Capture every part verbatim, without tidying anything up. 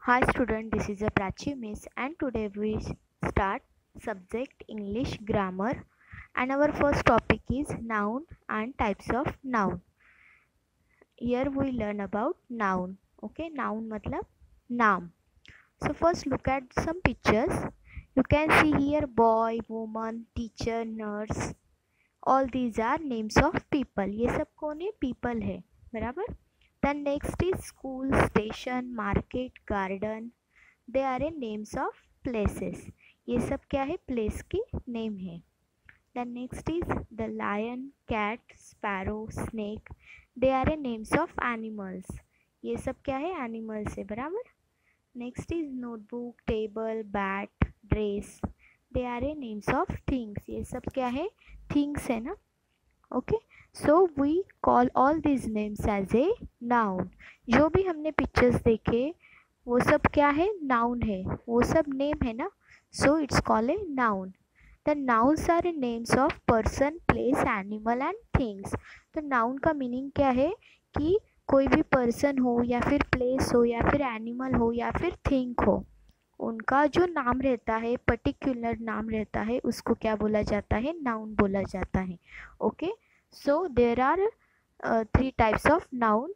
Hi student, this is a Prachi Miss and today we start subject English grammar and our first topic is noun and types of noun. Here we learn about noun. Okay, noun matlab naam. So first look at some pictures. You can see here boy, woman, teacher, nurse. All these are names of people. ये सब कौन है? People है, बराबर? Then next is school, station, market, garden. They are a names of places. ये सब क्या है? प्लेस की नेम है. The next is the lion, cat, sparrow, snake. They are a names of animals. ये सब क्या है? एनिमल्स है, बराबर. Next is notebook, table, bat, dress. They are a names of things. ये सब क्या है? थिंग्स है ना. Okay, so we call all this names as a noun. जो भी हमने पिक्चर्स देखे वो सब क्या है? नाउन है. वो सब नेम है ना. So it's called a noun. The nouns are a names of person, place, animal and things. तो नाउन का मीनिंग क्या है? कि कोई भी पर्सन हो या फिर प्लेस हो या फिर एनिमल हो या फिर थिंग हो, उनका जो नाम रहता है, पर्टिकुलर नाम रहता है, उसको क्या बोला जाता है? नाउन बोला जाता है. Okay, so there are three types of noun.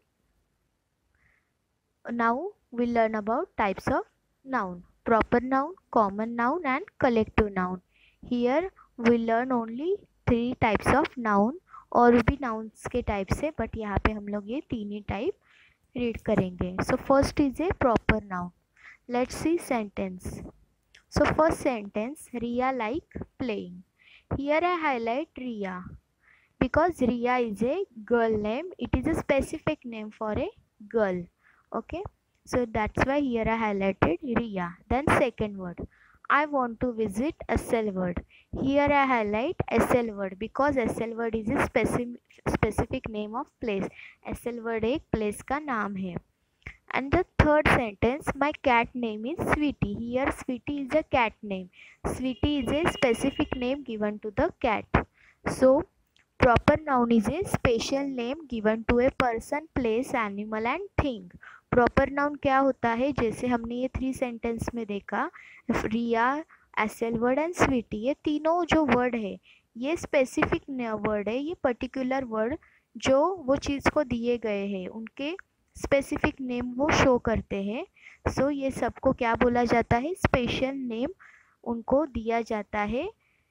Now we'll learn about types of noun: proper noun, common noun and collective noun. Here we learn only three types of noun. और भी nouns के types है, but यहाँ पे हम लोग ये तीन ही type read करेंगे. So first is a proper noun. Let's see sentence. So first sentence, Riya like playing. Here I highlight Riya because Riya is a girl name. It is a specific name for a girl. Okay, so that's why here I highlighted Riya. Then second word, I want to visit S L word. Here I highlight S L word because S L word is a specific specific name of place. S L word एक place का नाम है. And the third sentence, my cat name is Sweetie. Here Sweetie is a cat name. Sweetie is a specific name given to the cat. So proper noun is a special name given to a person, place, animal and thing. Proper noun क्या होता है? जैसे हमने ये three sentence में देखा, रिया, एसएल word and Sweety, ये तीनों जो वर्ड है ये स्पेसिफिक वर्ड है. ये पर्टिकुलर वर्ड जो वो चीज़ को दिए गए हैं उनके स्पेसिफिक नेम वो शो करते हैं. सो so, ये सबको क्या बोला जाता है? स्पेशल नेम उनको दिया जाता है,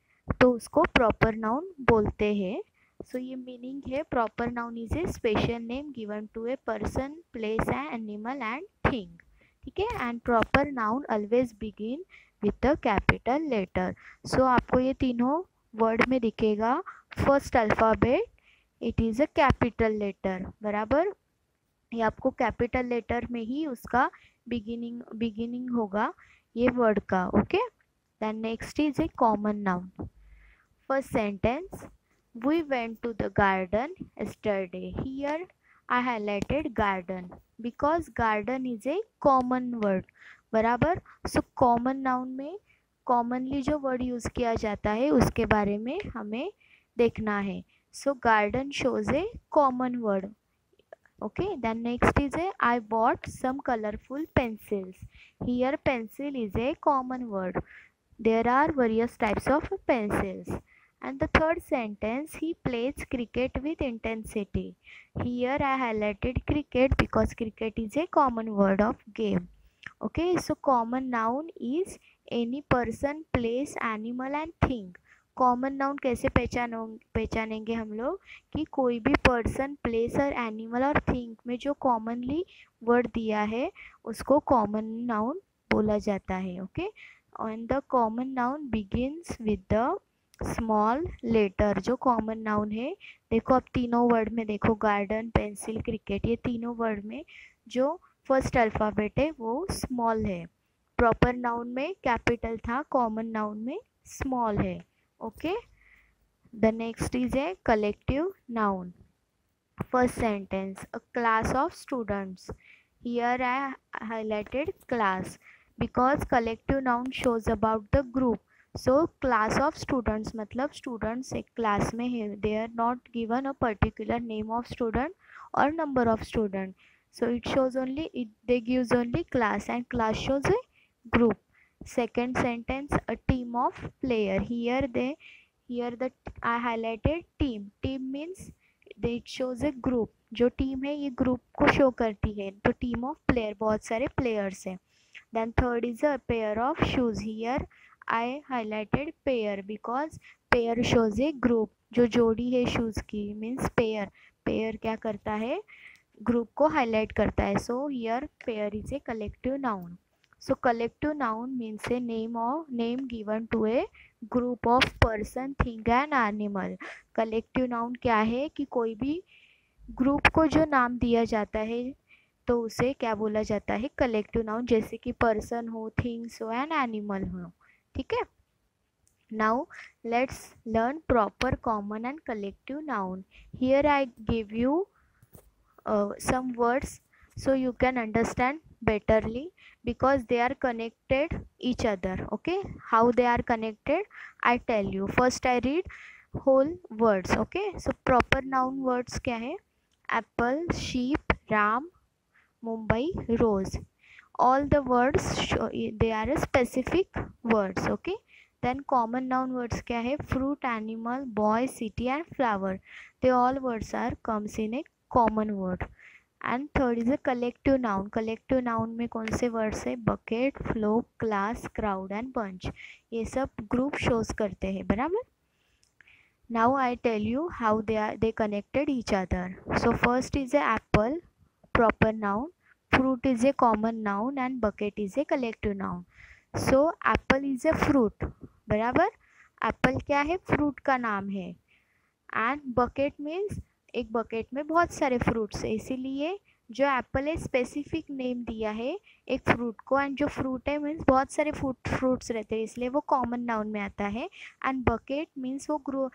तो उसको प्रॉपर नाउन बोलते हैं. सो so, ये मीनिंग है proper noun is a special name given to a person, place, animal and thing. ठीक है. And proper noun always begin with a capital letter. So आपको ये तीनों वर्ड में दिखेगा. First alphabet it is a capital letter, बराबर. ये आपको कैपिटल लेटर में ही उसका बिगिनिंग बिगिनिंग होगा ये वर्ड का. Okay, then next is a common noun. First sentence, we went to the garden yesterday. Here I highlighted garden because garden is a common word, बराबर. So common noun में commonly जो word use किया जाता है उसके बारे में हमें देखना है. So garden shows a common word. Okay, then next is a I bought some colorful pencils. Here pencil is a common word. There are various types of pencils. And the third sentence, he plays cricket with intensity. Here I highlighted cricket because cricket is a common word of game. Okay, so common noun is any person, place, animal and thing. Common noun कैसे पहचानो पहचानेंगे हम लोग? कि कोई भी person, place और animal और थिंग में जो कॉमनली वर्ड दिया है उसको कॉमन नाउन बोला जाता है. Okay, and the common noun begins with the small letter. जो कॉमन नाउन है, देखो अब तीनों वर्ड में देखो, गार्डन, पेंसिल, क्रिकेट, ये तीनों वर्ड में जो फर्स्ट अल्फ़ाबेट है वो स्मॉल है. प्रॉपर नाउन में कैपिटल था, कॉमन नाउन में स्मॉल है. Okay, the next is a collective noun. First sentence, a class of students. Here I highlighted class because collective noun shows about the group. So class of students मतलब students एक class में है. They are not given a particular name of student और number of student. So it shows only, it they gives only class, and class shows a group. Second sentence, a team of player. Here they, here the I highlighted team. Team means they it shows a group. जो team है ये group को show करती है. तो team of player, बहुत सारे players हैं. Then third is a pair of shoes. Here I highlighted pair because pair shows a group. जो जोड़ी है शूज की मीन्स पेयर. पेयर क्या करता है, ग्रुप को हाईलाइट करता है. So here pair is a collective noun. So collective noun means a name of name given to a group of person, thing and animal. Collective noun क्या है कि कोई भी ग्रुप को जो नाम दिया जाता है तो उसे क्या बोला जाता है, कलेक्टिव नाउन. जैसे कि पर्सन हो, थिंग्स हो एंड एनिमल हो. ठीक है. Now let's learn proper common and collective noun. Here I give you uh, some words so you can understand betterly because they are connected each other. Okay, how they are connected I tell you. First I read whole words. Okay, so proper noun words क्या है, apple, sheep, ram, Mumbai, rose. All the words show, they are a specific words. Okay. Then common noun words क्या है, fruit, animal, boy, city and flower. They all words are comes in a common word. And third is a collective noun. Collective noun में कौन से words है, bucket, flock, class, crowd and bunch. ये सब group shows करते हैं. बराबर. Now I tell you how they are they connected each other. So first is a apple, proper noun. Fruit is a common noun and bucket is a collective noun. So apple is a fruit. बराबर. Apple क्या है, fruit का नाम है. And bucket means एक bucket में बहुत सारे फ्रूट्स है, इसीलिए जो एप्पल है स्पेसिफिक नेम दिया है एक फ्रूट को. एंड जो फ्रूट है मीन्स बहुत सारे फ्रूट फ्रूट्स रहते हैं, इसलिए वो कॉमन नाउन में आता है. एंड बकेट मीन्स वो ग्रो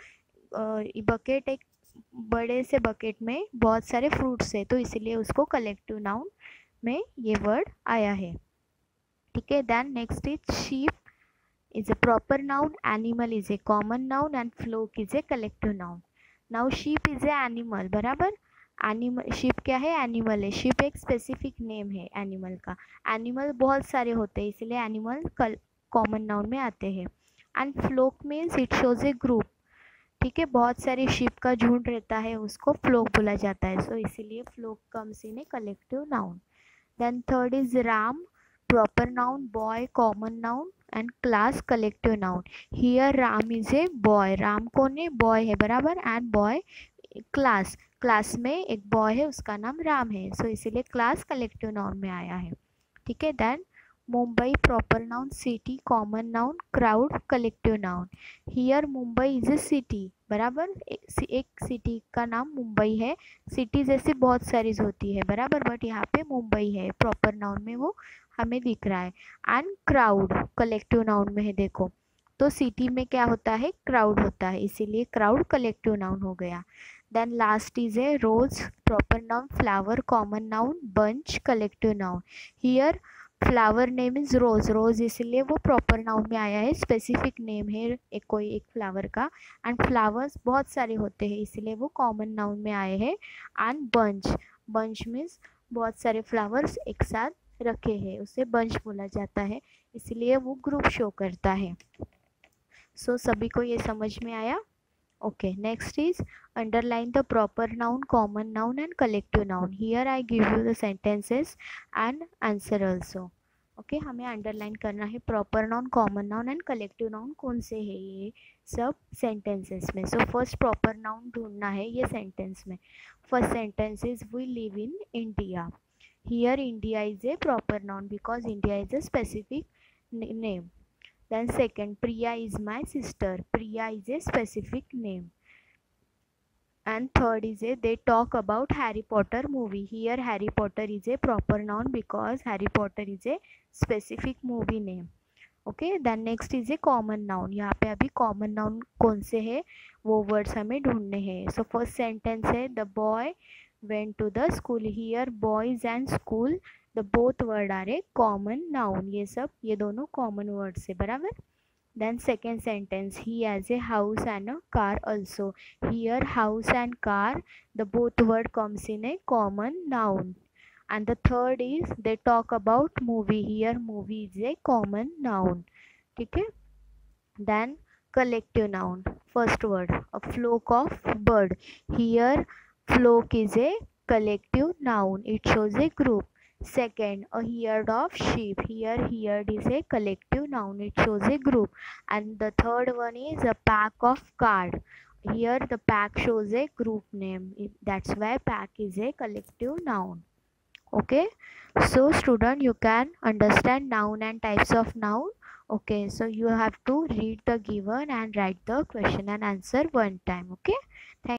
बकेट एक बड़े से बकेट में बहुत सारे फ्रूट्स है, तो इसीलिए उसको कलेक्टिव नाउन में ये वर्ड आया है. ठीक है. Then next is sheep is a proper noun, animal is a common noun and flock is a collective noun. Now sheep is a animal. बराबर. एनिमल, शीप क्या है, एनिमल है. शीप एक स्पेसिफिक नेम है एनिमल का. Animal बहुत सारे होते हैं, इसलिए एनिमल कॉमन नाउन में आते हैं. And flock means it shows a group. ठीक है. बहुत सारे शीप का झुंड रहता है, उसको फ्लोक बोला जाता है. सो so, इसीलिए flock comes in a collective noun. Then third is Ram, proper noun, boy common noun and class collective noun. Here Ram is a boy. Ram कौन है, boy है. बराबर. and boy class, class में एक boy है उसका नाम राम है. सो so, इसीलिए class collective noun में आया है. ठीक है. then Mumbai proper noun, city common noun, crowd collective noun. Here Mumbai is a city. बराबर. एक सिटी का नाम मुंबई है. सिटीज ऐसी बहुत सारी होती है. बराबर. बट यहाँ पे मुंबई है प्रॉपर नाउन में, वो हमें दिख रहा है. एंड क्राउड कलेक्टिव नाउन में है. देखो तो सिटी में क्या होता है, क्राउड होता है, इसीलिए क्राउड कलेक्टिव नाउन हो गया. Then last is a rose, proper noun, flower common noun, bunch collective noun. Here flower name is rose. Rose इसलिए वो प्रॉपर नाउन में आया है, स्पेसिफिक नेम है एक कोई एक फ्लावर का. एंड फ्लावर्स बहुत सारे होते हैं, इसलिए वो कॉमन नाउन में आए हैं. एंड बंच, बंच मीन्स बहुत सारे फ्लावर्स एक साथ रखे हैं, उसे बंच बोला जाता है, इसलिए वो ग्रुप शो करता है. सो so, सभी को ये समझ में आया. Okay. Next is underline the proper noun, common noun and collective noun. Here I give you the sentences and answer also. Okay. हमें अंडरलाइन करना है proper noun, common noun and collective noun कौन से है ये सब सेंटेंसेस में. So first proper noun ढूंढना है ये सेंटेंस में. First sentence is we live in India. Here India is a proper noun because India is a specific name. Then second, Priya is my sister. Priya is a specific name. And third is a they talk about Harry Potter movie. Here Harry Potter is a proper noun because Harry Potter is a specific movie name. Okay. Then next is a common noun. यहाँ पे अभी common noun कौन से है वो words हमें ढूंढने हैं. So first sentence है the boy went to the school. Here boys and school the both word are a common noun. ये सब ये दोनों common words है. बराबर. Then second sentence he has a house and a car also. Here house and car the both word comes in a common noun. And the third is they talk about movie. Here movie is a common noun. Okay. Then collective noun. First word, a flock of bird. Here flock is a collective noun. It shows a group. Second, a herd of sheep. Here herd is a collective noun. It shows a group. And the third one is a pack of card. Here the pack shows a group name. That's why pack is a collective noun. Okay, so student, you can understand noun and types of noun. Okay, so you have to read the given and write the question and answer one time. Okay, thank